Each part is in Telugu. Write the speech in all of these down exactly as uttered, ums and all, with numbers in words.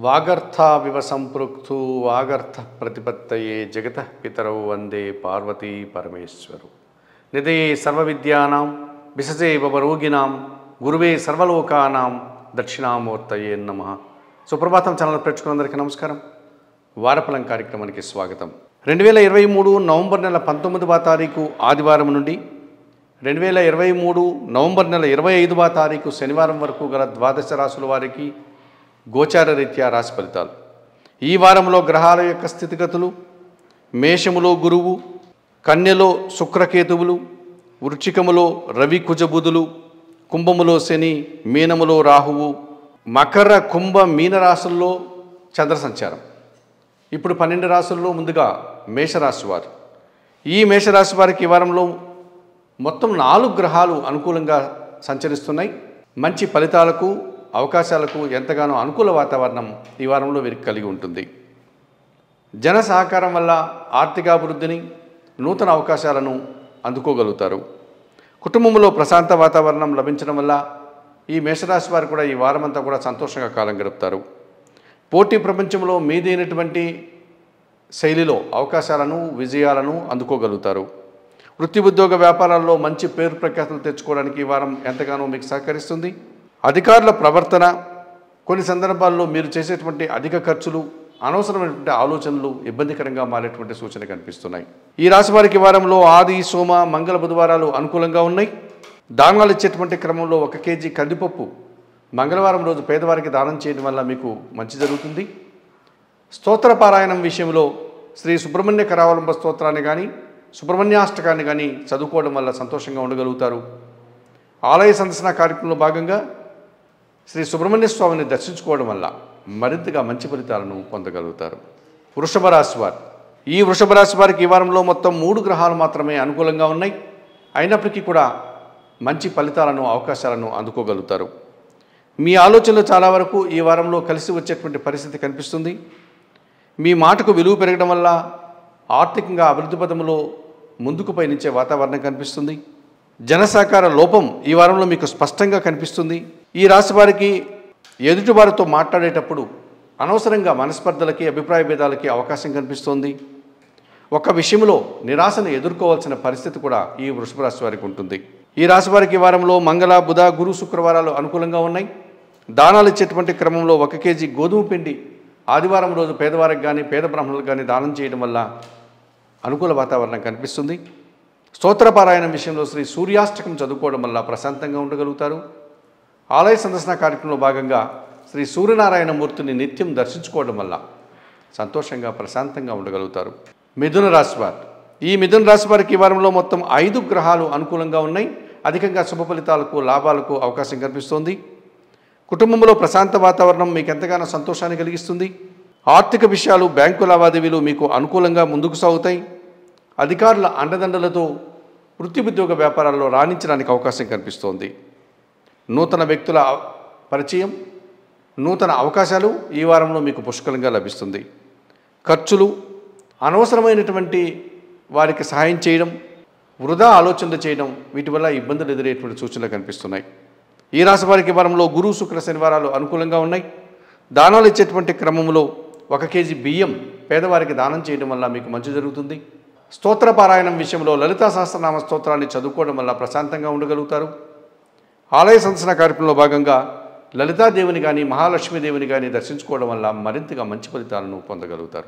వాగర్థావివ సంపృక్తు వాగర్థ ప్రతిపత్తయే జగతః పితరౌ వందే పార్వతీ పరమేశ్వరు నిదే సర్వవిద్యానాం విశజే భవరోగిణాం గురువే సర్వలోకానాం దక్షిణామూర్తయే నమః. సుప్రభాతం ఛానల్ ప్రేక్షకులందరికీ నమస్కారం. వారఫలం కార్యక్రమానికి స్వాగతం. రెండు వేల ఇరవై మూడు నవంబర్ నెల పంతొమ్మిదవ తారీఖు ఆదివారం నుండి రెండు వేల ఇరవై మూడు నవంబర్ నెల ఇరవై ఐదవ తారీఖు శనివారం వరకు గల ద్వాదశ రాశుల వారికి గోచార రీత్యా రాశి ఫలితాలు. ఈ వారంలో గ్రహాల యొక్క స్థితిగతులు: మేషములో గురువు, కన్యలో శుక్రకేతువులు, వృశ్చికములో రవి కుజబుధులు, కుంభములో శని, మీనములో రాహువు, మకర కుంభ మీన రాశుల్లో చంద్ర సంచారం. ఇప్పుడు పన్నెండు రాశుల్లో ముందుగా మేషరాశి వారు. ఈ మేషరాశి వారికి ఈ వారంలో మొత్తం నాలుగు గ్రహాలు అనుకూలంగా సంచరిస్తున్నాయి. మంచి ఫలితాలకు అవకాశాలకు ఎంతగానో అనుకూల వాతావరణం ఈ వారంలో వీరికి కలిగి ఉంటుంది. జన సహకారం వల్ల ఆర్థికాభివృద్ధిని, నూతన అవకాశాలను అందుకోగలుగుతారు. కుటుంబంలో ప్రశాంత వాతావరణం లభించడం వల్ల ఈ మేషరాశి వారు కూడా ఈ వారమంతా కూడా సంతోషంగా కాలం గడుపుతారు. పోటీ ప్రపంచంలో మీదైనటువంటి శైలిలో అవకాశాలను, విజయాలను అందుకోగలుగుతారు. వృత్తి ఉద్యోగ వ్యాపారాల్లో మంచి పేరు ప్రఖ్యాతులు తెచ్చుకోవడానికి ఈ వారం ఎంతగానో మీకు సహకరిస్తుంది. అధికారుల ప్రవర్తన, కొన్ని సందర్భాల్లో మీరు చేసేటువంటి అధిక ఖర్చులు, అనవసరమైనటువంటి ఆలోచనలు ఇబ్బందికరంగా మారేటువంటి సూచన కనిపిస్తున్నాయి. ఈ రాశి వారికి వారంలో ఆది, సోమ, మంగళ, బుధవారాలు అనుకూలంగా ఉన్నాయి. దానాలు ఇచ్చేటువంటి క్రమంలో ఒక కేజీ కందిపప్పు మంగళవారం రోజు పేదవారికి దానం చేయడం వల్ల మీకు మంచి జరుగుతుంది. స్తోత్ర పారాయణం విషయంలో శ్రీ సుబ్రహ్మణ్య కరావలంబ స్తోత్రాన్ని కానీ, సుబ్రహ్మణ్యాష్టకాన్ని కానీ చదువుకోవడం వల్ల సంతోషంగా ఉండగలుగుతారు. ఆలయ సందర్శన కార్యక్రమంలో భాగంగా శ్రీ సుబ్రహ్మణ్య స్వామిని దర్శించుకోవడం వల్ల మరింతగా మంచి ఫలితాలను పొందగలుగుతారు. వృషభ రాశి వారు. ఈ వృషభ రాశి వారికి ఈ వారంలో మొత్తం మూడు గ్రహాలు మాత్రమే అనుకూలంగా ఉన్నాయి. అయినప్పటికీ కూడా మంచి ఫలితాలను, అవకాశాలను అందుకోగలుగుతారు. మీ ఆలోచనలు చాలా వరకు ఈ వారంలో కలిసి వచ్చేటువంటి పరిస్థితి కనిపిస్తుంది. మీ మాటకు విలువ పెరగడం వల్ల ఆర్థికంగా అభివృద్ధి పథంలో ముందుకు పయనించే వాతావరణం కనిపిస్తుంది. జనసహకార లోపం ఈ వారంలో మీకు స్పష్టంగా కనిపిస్తుంది. ఈ రాశి వారికి ఎదుటివారితో మాట్లాడేటప్పుడు అనవసరంగా మనస్పర్ధలకి, అభిప్రాయ భేదాలకి అవకాశం కనిపిస్తోంది. ఒక విషయంలో నిరాశను ఎదుర్కోవాల్సిన పరిస్థితి కూడా ఈ వృషభ రాశి వారికి ఉంటుంది. ఈ రాశి వారికి ఈ వారంలో మంగళ, బుధ, గురు, శుక్రవారాలు అనుకూలంగా ఉన్నాయి. దానాలు ఇచ్చేటువంటి క్రమంలో ఒక కేజీ గోధుమ పిండి ఆదివారం రోజు పేదవారికి కానీ, పేద బ్రాహ్మణులకు కానీ దానం చేయడం వల్ల అనుకూల వాతావరణం కనిపిస్తుంది. స్తోత్రపారాయణం విషయంలో శ్రీ సూర్యాష్టకం చదువుకోవడం వల్ల ప్రశాంతంగా ఉండగలుగుతారు. ఆలయ సందర్శన కార్యక్రమంలో భాగంగా శ్రీ సూర్యనారాయణ మూర్తిని నిత్యం దర్శించుకోవడం వల్ల సంతోషంగా, ప్రశాంతంగా ఉండగలుగుతారు. మిథున రాశి వారు. ఈ మిథున రాశి వారికి ఈ వారంలో మొత్తం ఐదు గ్రహాలు అనుకూలంగా ఉన్నాయి. అధికంగా శుభ ఫలితాలకు, లాభాలకు అవకాశం కనిపిస్తోంది. కుటుంబంలో ప్రశాంత వాతావరణం మీకు ఎంతగానో సంతోషాన్ని కలిగిస్తుంది. ఆర్థిక విషయాలు, బ్యాంకు లావాదేవీలు మీకు అనుకూలంగా ముందుకు సాగుతాయి. అధికారుల అండదండలతో వృత్తి ఉద్యోగ వ్యాపారాల్లో రాణించడానికి అవకాశం కనిపిస్తోంది. నూతన వ్యక్తుల పరిచయం, నూతన అవకాశాలు ఈ వారంలో మీకు పుష్కలంగా లభిస్తుంది. ఖర్చులు, అనవసరమైనటువంటి వారికి సహాయం చేయడం, వృధా ఆలోచనలు చేయడం, వీటి వల్ల ఇబ్బందులు ఎదురయ్యేటువంటి సూచనలు కనిపిస్తున్నాయి. ఈ రాశి వారికి వారంలో గురు, శుక్ర, శనివారాలు అనుకూలంగా ఉన్నాయి. దానాలు ఇచ్చేటువంటి క్రమంలో ఒక కేజీ బియ్యం పేదవారికి దానం చేయడం వల్ల మీకు మంచి జరుగుతుంది. స్తోత్ర పారాయణం విషయంలో లలితా సహస్రనామ స్తోత్రాన్ని చదువుకోవడం వల్ల ప్రశాంతంగా ఉండగలుగుతారు. ఆలయ సందర్శన కార్యక్రమంలో భాగంగా లలితాదేవిని కానీ, మహాలక్ష్మీదేవిని కానీ దర్శించుకోవడం వల్ల మరింతగా మంచి ఫలితాలను పొందగలుగుతారు.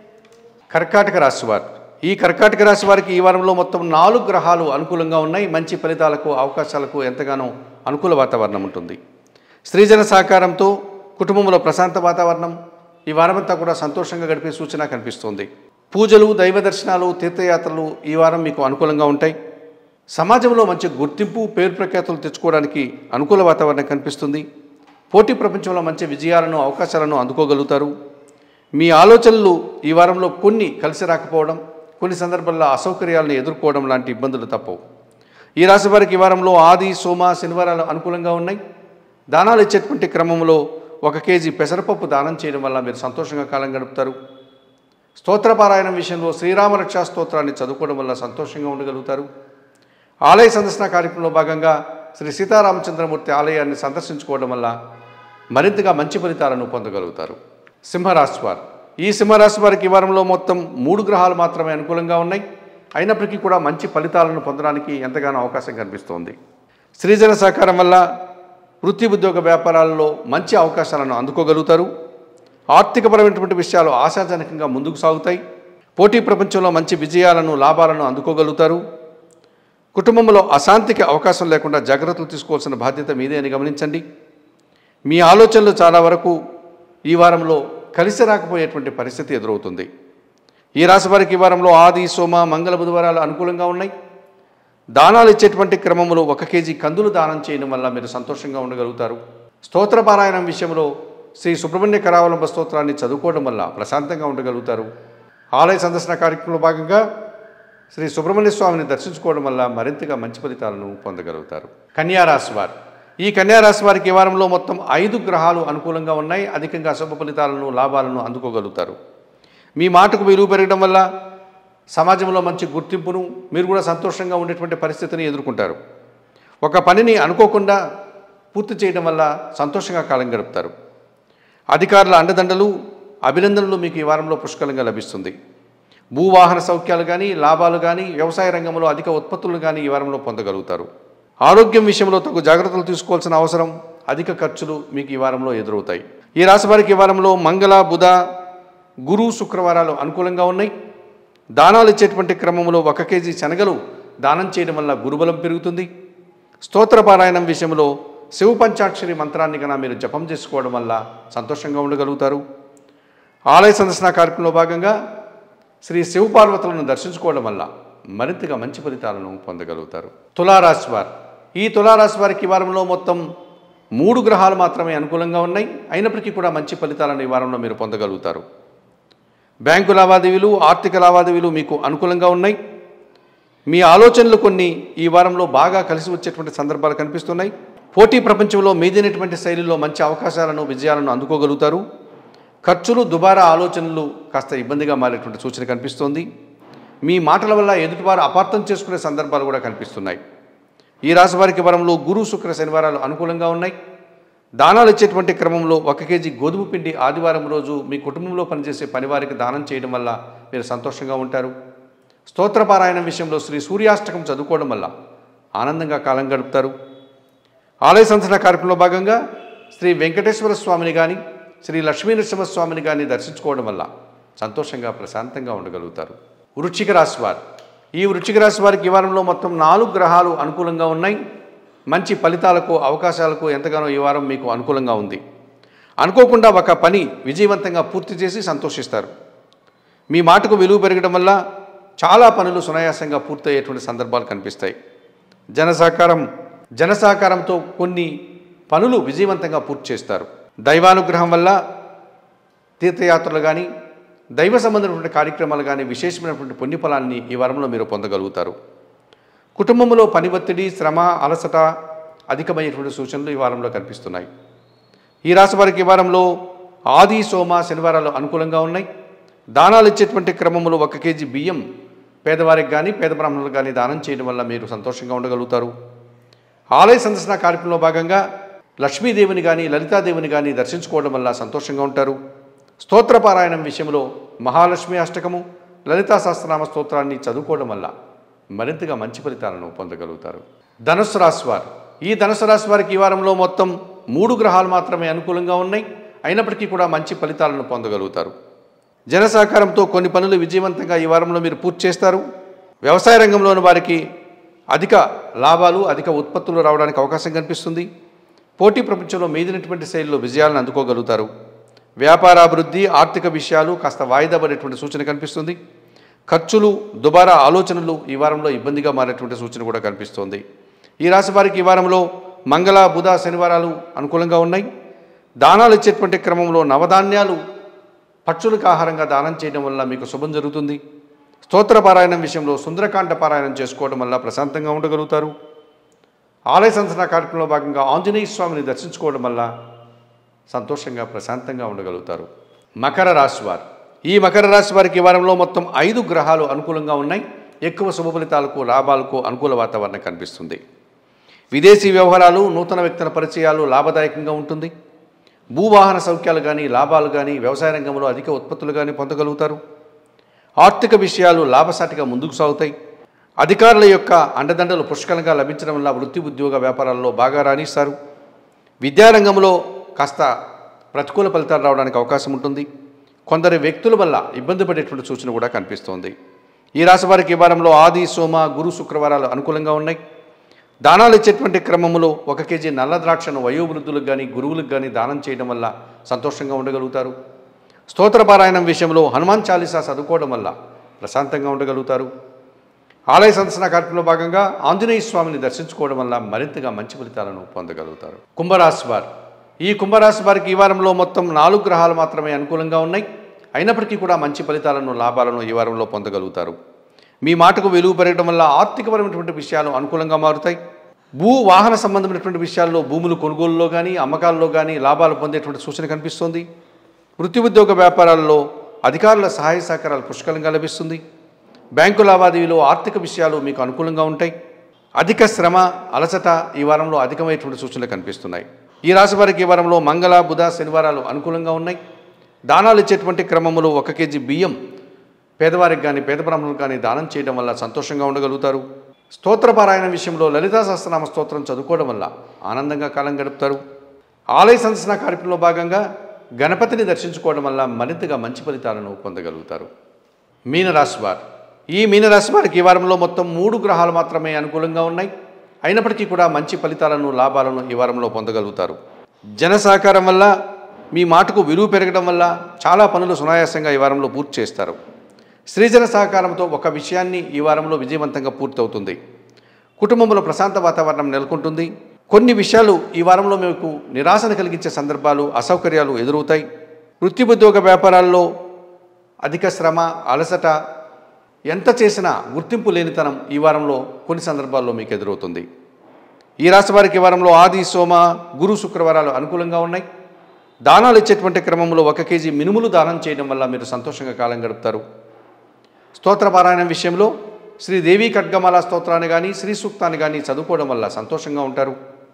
కర్కాటక రాశి వారు. ఈ కర్కాటక రాశి వారికి ఈ వారంలో మొత్తం నాలుగు గ్రహాలు అనుకూలంగా ఉన్నాయి. మంచి ఫలితాలకు, అవకాశాలకు ఎంతగానో అనుకూల వాతావరణం ఉంటుంది. స్త్రీజన సహకారంతో కుటుంబంలో ప్రశాంత వాతావరణం ఈ వారమంతా కూడా సంతోషంగా గడిపే సూచన కనిపిస్తోంది. పూజలు, దైవ దర్శనాలు, తీర్థయాత్రలు ఈ వారం మీకు అనుకూలంగా ఉంటాయి. సమాజంలో మంచి గుర్తింపు, పేరు ప్రఖ్యాతులు తెచ్చుకోవడానికి అనుకూల వాతావరణం కనిపిస్తుంది. పోటీ ప్రపంచంలో మంచి విజయాలను, అవకాశాలను అందుకోగలుగుతారు. మీ ఆలోచనలు ఈ వారంలో కొన్ని కలిసి రాకపోవడం, కొన్ని సందర్భాల్లో అసౌకర్యాలను ఎదుర్కోవడం లాంటి ఇబ్బందులు తప్పవు. ఈ రాశి వారికి ఈ వారంలో ఆది, సోమ, శనివారాలు అనుకూలంగా ఉన్నాయి. దానాలు ఇచ్చేటువంటి క్రమంలో ఒక కేజీ పెసరపప్పు దానం చేయడం వల్ల మీరు సంతోషంగా కాలం గడుపుతారు. స్తోత్రపారాయణం విషయంలో శ్రీరామ రక్షా స్తోత్రాన్ని చదువుకోవడం వల్ల సంతోషంగా ఉండగలుగుతారు. ఆలయ సందర్శన కార్యక్రమంలో భాగంగా శ్రీ సీతారామచంద్రమూర్తి ఆలయాన్ని సందర్శించుకోవడం వల్ల మరింతగా మంచి ఫలితాలను పొందగలుగుతారు. సింహరాశి వారు, ఈ సింహరాశి వారికి ఈ వారంలో మొత్తం మూడు గ్రహాలు మాత్రమే అనుకూలంగా ఉన్నాయి. అయినప్పటికీ కూడా మంచి ఫలితాలను పొందడానికి ఎంతగానో అవకాశం కనిపిస్తోంది. స్త్రీజన సహకారం వల్ల వృత్తి ఉద్యోగ వ్యాపారాలలో మంచి అవకాశాలను అందుకోగలుగుతారు. ఆర్థికపరమైనటువంటి విషయాలు ఆశాజనకంగా ముందుకు సాగుతాయి. పోటీ ప్రపంచంలో మంచి విజయాలను లాభాలను అందుకోగలుగుతారు. కుటుంబంలో అశాంతికి అవకాశం లేకుండా జాగ్రత్తలు తీసుకోవాల్సిన బాధ్యత మీదే అని గమనించండి. మీ ఆలోచనలు చాలా వరకు ఈ వారంలో కలిసి రాకపోయేటువంటి పరిస్థితి ఎదురవుతుంది. ఈ రాశి వారికి ఈ వారంలో ఆది సోమ మంగళ బుధవారాలు అనుకూలంగా ఉన్నాయి. దానాలు ఇచ్చేటువంటి క్రమంలో ఒక కేజీ కందులు దానం చేయడం వల్ల మీరు సంతోషంగా ఉండగలుగుతారు. స్తోత్రపారాయణం విషయంలో శ్రీ సుబ్రహ్మణ్య కరావలంబ స్తోత్రాన్ని చదువుకోవడం వల్ల ప్రశాంతంగా ఉండగలుగుతారు. ఆలయ సందర్శన కార్యక్రమంలో భాగంగా శ్రీ సుబ్రహ్మణ్య స్వామిని దర్శించుకోవడం వల్ల మరింతగా మంచి ఫలితాలను పొందగలుగుతారు. కన్యారాశి వారు, ఈ కన్యారాశి వారికి ఈ వారంలో మొత్తం ఐదు గ్రహాలు అనుకూలంగా ఉన్నాయి. అధికంగా శుభ ఫలితాలను లాభాలను అందుకోగలుగుతారు. మీ మాటకు విలువ పెరగడం వల్ల సమాజంలో మంచి గుర్తింపును, మీరు కూడా సంతోషంగా ఉండేటువంటి పరిస్థితిని ఎదుర్కొంటారు. ఒక పనిని అనుకోకుండా పూర్తి చేయడం వల్ల సంతోషంగా కాలం గడుపుతారు. అధికారుల అండదండలు, అభినందనలు మీకు ఈ వారంలో పుష్కలంగా లభిస్తుంది. భూవాహన సౌఖ్యాలు కానీ, లాభాలు కానీ, వ్యవసాయ రంగంలో అధిక ఉత్పత్తులు కానీ ఈ వారంలో పొందగలుగుతారు. ఆరోగ్యం విషయంలో తగు జాగ్రత్తలు తీసుకోవాల్సిన అవసరం, అధిక ఖర్చులు మీకు ఈ వారంలో ఎదురవుతాయి. ఈ రాశి వారికి ఈ వారంలో మంగళ బుధ గురు శుక్రవారాలు అనుకూలంగా ఉన్నాయి. దానాలు ఇచ్చేటువంటి క్రమంలో ఒక కేజీ శనగలు దానం చేయడం వల్ల గురుబలం పెరుగుతుంది. స్తోత్రపారాయణం విషయంలో శివ పంచాక్షరి మంత్రాన్ని కన్నా మీరు జపం చేసుకోవడం వల్ల సంతోషంగా ఉండగలుగుతారు. ఆలయ సందర్శన కార్యక్రమంలో భాగంగా శ్రీ శివపార్వతులను దర్శించుకోవడం వల్ల మరింతగా మంచి ఫలితాలను పొందగలుగుతారు. తులారాశి వారు, ఈ తులారాశి వారికి ఈ వారంలో మొత్తం మూడు గ్రహాలు మాత్రమే అనుకూలంగా ఉన్నాయి. అయినప్పటికీ కూడా మంచి ఫలితాలను ఈ వారంలో మీరు పొందగలుగుతారు. బ్యాంకు లావాదేవీలు, ఆర్థిక లావాదేవీలు మీకు అనుకూలంగా ఉన్నాయి. మీ ఆలోచనలు కొన్ని ఈ వారంలో బాగా కలిసి వచ్చేటువంటి సందర్భాలు కనిపిస్తున్నాయి. పోటీ ప్రపంచంలో మీదైనటువంటి శైలిలో మంచి అవకాశాలను, విజయాలను అందుకోగలుగుతారు. ఖర్చులు, దుబారా ఆలోచనలు కాస్త ఇబ్బందిగా మారేటువంటి సూచన కనిపిస్తోంది. మీ మాటల వల్ల ఎదుటివారు అపార్థం చేసుకునే సందర్భాలు కూడా కనిపిస్తున్నాయి. ఈ రాశి వారికి వారంలో గురు శుక్ర శనివారాలు అనుకూలంగా ఉన్నాయి. దానాలు ఇచ్చేటువంటి క్రమంలో ఒక కేజీ గోధుమ పిండి ఆదివారం రోజు మీ కుటుంబంలో పనిచేసే పనివారికి దానం చేయడం వల్ల మీరు సంతోషంగా ఉంటారు. స్తోత్రపారాయణం విషయంలో శ్రీ సూర్యాష్టకం చదువుకోవడం వల్ల ఆనందంగా కాలం గడుపుతారు. ఆలయ సందర్శన కార్యక్రమంలో భాగంగా శ్రీ వెంకటేశ్వర స్వామిని కానీ, శ్రీ లక్ష్మీనరసింహస్వామిని కానీ దర్శించుకోవడం వల్ల సంతోషంగా ప్రశాంతంగా ఉండగలుగుతారు. వృశ్చిక రాశి వారు, ఈ వృశ్చిక రాశి వారికి ఈ వారంలో మొత్తం నాలుగు గ్రహాలు అనుకూలంగా ఉన్నాయి. మంచి ఫలితాలకు, అవకాశాలకు ఎంతగానో ఈ వారం మీకు అనుకూలంగా ఉంది. అనుకోకుండా ఒక పని విజయవంతంగా పూర్తి చేసి సంతోషిస్తారు. మీ మాటకు విలువ పెరగడం వల్ల చాలా పనులు సునాయాసంగా పూర్తయ్యేటువంటి సందర్భాలు కనిపిస్తాయి. జన సహకారం జన సహకారంతో కొన్ని పనులు విజయవంతంగా పూర్తి చేస్తారు. దైవానుగ్రహం వల్ల తీర్థయాత్రలు కానీ, దైవ సంబంధమైనటువంటి కార్యక్రమాలు కానీ విశేషమైనటువంటి పుణ్యఫలాన్ని ఈ వారంలో మీరు పొందగలుగుతారు. కుటుంబంలో పని ఒత్తిడి, శ్రమ, అలసట అధికమైనటువంటి సూచనలు ఈ వారంలో కనిపిస్తున్నాయి. ఈ రాశి వారికి ఈ వారంలో ఆది సోమ శనివారాలు అనుకూలంగా ఉన్నాయి. దానాలు ఇచ్చేటువంటి క్రమంలో ఒక కేజీ బియ్యం పేదవారికి కానీ, పేద బ్రాహ్మణులకు కానీ దానం చేయడం వల్ల మీరు సంతోషంగా ఉండగలుగుతారు. ఆలయ సందర్శన కార్యక్రమంలో భాగంగా లక్ష్మీదేవిని కానీ, లలితాదేవిని కానీ దర్శించుకోవడం వల్ల సంతోషంగా ఉంటారు. స్తోత్రపారాయణం విషయంలో మహాలక్ష్మి అష్టకము, లలితా సహస్రనామ స్తోత్రాన్ని చదువుకోవడం వల్ల మరింతగా మంచి ఫలితాలను పొందగలుగుతారు. ధనుస్సు రాశి వారు, ఈ ధనుస్సు రాశి వారికి ఈ వారంలో మొత్తం మూడు గ్రహాలు మాత్రమే అనుకూలంగా ఉన్నాయి. అయినప్పటికీ కూడా మంచి ఫలితాలను పొందగలుగుతారు. జన సహకారంతో కొన్ని పనులు విజయవంతంగా ఈ వారంలో మీరు పూర్తి చేస్తారు. వ్యవసాయ రంగంలోని వారికి అధిక లాభాలు, అధిక ఉత్పత్తులు రావడానికి అవకాశం కనిపిస్తుంది. పోటీ ప్రపంచంలో మీదినటువంటి శైలిలో విజయాలను అందుకోగలుగుతారు. వ్యాపారాభివృద్ధి, ఆర్థిక విషయాలు కాస్త వాయిదా పడేటువంటి సూచన కనిపిస్తుంది. ఖర్చులు, దుబారా ఆలోచనలు ఈ వారంలో ఇబ్బందిగా మారేటువంటి సూచన కూడా కనిపిస్తోంది. ఈ రాశి వారికి ఈ వారంలో మంగళ బుధ శనివారాలు అనుకూలంగా ఉన్నాయి. దానాలు ఇచ్చేటువంటి క్రమంలో నవధాన్యాలు పక్షులకు ఆహారంగా దానం చేయడం వల్ల మీకు శుభం జరుగుతుంది. స్తోత్ర పారాయణం విషయంలో సుందరకాండ పారాయణం చేసుకోవడం వల్ల ప్రశాంతంగా ఉండగలుగుతారు. ఆలయ సందర్శన కార్యక్రమంలో భాగంగా ఆంజనేయ స్వామిని దర్శించుకోవడం వల్ల సంతోషంగా ప్రశాంతంగా ఉండగలుగుతారు. మకర రాశి వారు, ఈ మకర రాశి వారికి ఈ వారంలో మొత్తం ఐదు గ్రహాలు అనుకూలంగా ఉన్నాయి. ఎక్కువ శుభ ఫలితాలకు, లాభాలకు అనుకూల వాతావరణం కనిపిస్తుంది. విదేశీ వ్యవహారాలు, నూతన వ్యక్తుల పరిచయాలు లాభదాయకంగా ఉంటుంది. భూవాహన సౌఖ్యాలు కానీ లాభాలు కానీ వ్యవసాయ రంగంలో అధిక ఉత్పత్తులు కానీ పొందగలుగుతారు. ఆర్థిక విషయాలు లాభసాటిగా ముందుకు సాగుతాయి. అధికారుల యొక్క అండదండలు పుష్కలంగా లభించడం వల్ల వృత్తి ఉద్యోగ వ్యాపారాల్లో బాగా రాణిస్తారు. విద్యారంగంలో కాస్త ప్రతికూల ఫలితాలు రావడానికి అవకాశం ఉంటుంది. కొందరు వ్యక్తుల వల్ల ఇబ్బంది పడేటువంటి సూచన కూడా కనిపిస్తోంది. ఈ రాశి వారికి ఈ వారంలో ఆది సోమ గురు శుక్రవారాలు అనుకూలంగా ఉన్నాయి. దానాలు ఇచ్చేటువంటి క్రమంలో ఒక కేజీ నల్ల ద్రాక్షను వయోవృద్ధులకు కానీ గురువులకు కానీ దానం చేయడం వల్ల సంతోషంగా ఉండగలుగుతారు. స్తోత్రపారాయణం విషయంలో హనుమాన్ చాలీసా చదువుకోవడం వల్ల ప్రశాంతంగా ఉండగలుగుతారు. ఆలయ సందర్శన కార్యక్రమంలో భాగంగా ఆంజనేయ స్వామిని దర్శించుకోవడం వల్ల మరింతగా మంచి ఫలితాలను పొందగలుగుతారు. కుంభరాశి వారు ఈ కుంభరాశి వారికి ఈ వారంలో మొత్తం నాలుగు గ్రహాలు మాత్రమే అనుకూలంగా ఉన్నాయి. అయినప్పటికీ కూడా మంచి ఫలితాలను లాభాలను ఈ వారంలో పొందగలుగుతారు. మీ మాటకు విలువ పెరగడం వల్ల ఆర్థికపరమైనటువంటి విషయాలు అనుకూలంగా మారుతాయి. భూ వాహన సంబంధమైనటువంటి విషయాల్లో భూములు కొనుగోలులో కానీ అమ్మకాల్లో కానీ లాభాలు పొందేటువంటి సూచన కనిపిస్తుంది. వృత్తి ఉద్యోగ వ్యాపారాల్లో అధికారుల సహాయ సహకారాలు పుష్కలంగా లభిస్తుంది. బ్యాంకు లావాదేవీలో ఆర్థిక విషయాలు మీకు అనుకూలంగా ఉంటాయి. అధిక శ్రమ అలసట ఈ వారంలో అధికమైనటువంటి సూచనలు కనిపిస్తున్నాయి. ఈ రాశి వారికి ఈ వారంలో మంగళ బుధ శనివారాలు అనుకూలంగా ఉన్నాయి. దానాలు ఇచ్చేటువంటి క్రమంలో ఒక కేజీ బియ్యం పేదవారికి కానీ పేద బ్రాహ్మణులకు కానీ దానం చేయడం వల్ల సంతోషంగా ఉండగలుగుతారు. స్తోత్రపారాయణ విషయంలో లలితా సహస్రనామ స్తోత్రం చదువుకోవడం వల్ల ఆనందంగా కాలం గడుపుతారు. ఆలయ సందర్శన కార్యక్రమంలో భాగంగా గణపతిని దర్శించుకోవడం వల్ల మరింతగా మంచి ఫలితాలను పొందగలుగుతారు. మీనరాశి వారు ఈ మీనరాశి వారికి ఈ వారంలో మొత్తం మూడు గ్రహాలు మాత్రమే అనుకూలంగా ఉన్నాయి. అయినప్పటికీ కూడా మంచి ఫలితాలను లాభాలను ఈ వారంలో పొందగలుగుతారు. జన సహకారం వల్ల మీ మాటకు విలువ పెరగడం వల్ల చాలా పనులు సునాయాసంగా ఈ వారంలో పూర్తి చేస్తారు. స్త్రీజన సహకారంతో ఒక విషయాన్ని ఈ వారంలో విజయవంతంగా పూర్తవుతుంది. కుటుంబంలో ప్రశాంత వాతావరణం నెలకొంటుంది. కొన్ని విషయాలు ఈ వారంలో మీకు నిరాశను కలిగించే సందర్భాలు అసౌకర్యాలు ఎదురవుతాయి. వృత్తి ఉద్యోగ వ్యాపారాల్లో అధిక శ్రమ అలసట ఎంత చేసినా గుర్తింపు లేనితనం ఈ వారంలో కొన్ని సందర్భాల్లో మీకు ఎదురవుతుంది. ఈ రాశి వారికి ఈ వారంలో ఆది సోమ గురు శుక్రవారాలు అనుకూలంగా ఉన్నాయి. దానాలు ఇచ్చేటువంటి క్రమంలో ఒక కేజీ మినుములు దానం చేయడం వల్ల మీరు సంతోషంగా కాలం గడుపుతారు. స్తోత్రపారాయణం విషయంలో శ్రీదేవి ఖడ్గమాల స్తోత్రాన్ని కానీ శ్రీ సూక్తాన్ని కానీ చదువుకోవడం వల్ల సంతోషంగా ఉంటారు.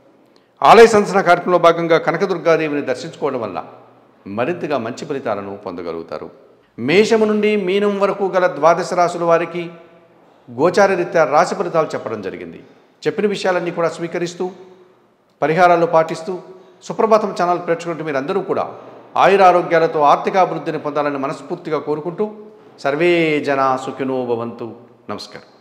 ఆలయ సందర్శన కార్యక్రమంలో భాగంగా కనకదుర్గాదేవిని దర్శించుకోవడం వల్ల మరింతగా మంచి ఫలితాలను పొందగలుగుతారు. మేషము నుండి మీనం వరకు గల ద్వాదశ రాశుల వారికి గోచారరీత్యా రాశి ఫలితాలు చెప్పడం జరిగింది. చెప్పిన విషయాలన్నీ కూడా స్వీకరిస్తూ పరిహారాలు పాటిస్తూ సుప్రభాతం ఛానల్ ప్రేక్షకులు మీరందరూ కూడా ఆయురారోగ్యాలతో ఆర్థికాభివృద్ధిని పొందాలని మనస్ఫూర్తిగా కోరుకుంటూ సర్వే జనా సుఖినో భవంతు. నమస్కారం.